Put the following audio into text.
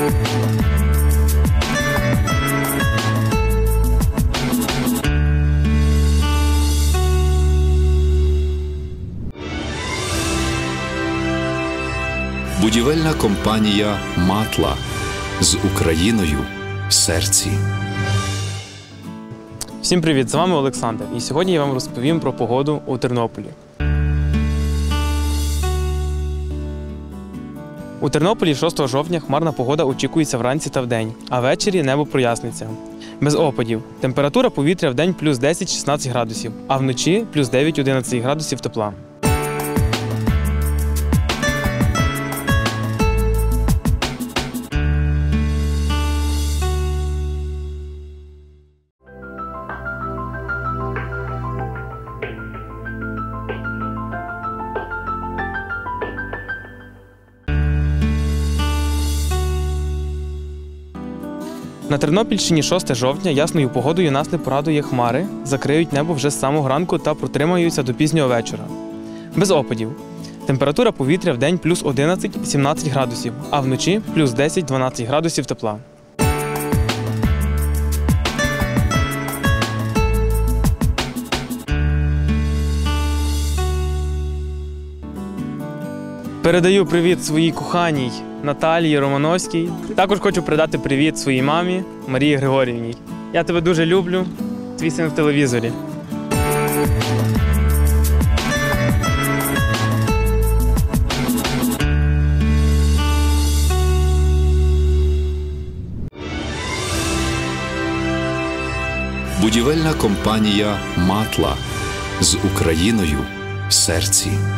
Будівельна компанія «Матла» з Україною в серці. Всім привіт! З вами Олександр. І сьогодні я вам розповім про погоду у Тернополі. У Тернополі 6 жовтня хмарна погода очікується вранці та вдень, а ввечері небо проясниться. Без опадів. Температура повітря вдень плюс 10-16 градусів, а вночі плюс 9-11 градусів тепла. На Тернопільщині 6 жовтня ясною погодою нас не порадує хмари, закриють небо вже з самого ранку та протримаються до пізнього вечора. Без опадів. Температура повітря вдень плюс 11-17 градусів, а вночі плюс 10-12 градусів тепла. Передаю привіт своїй коханій Наталії Романовській. Також хочу передати привіт своїй мамі Марії Григорівній. Я тебе дуже люблю. Твій син в телевізорі. Будівельна компанія «Матла» з Україною в серці.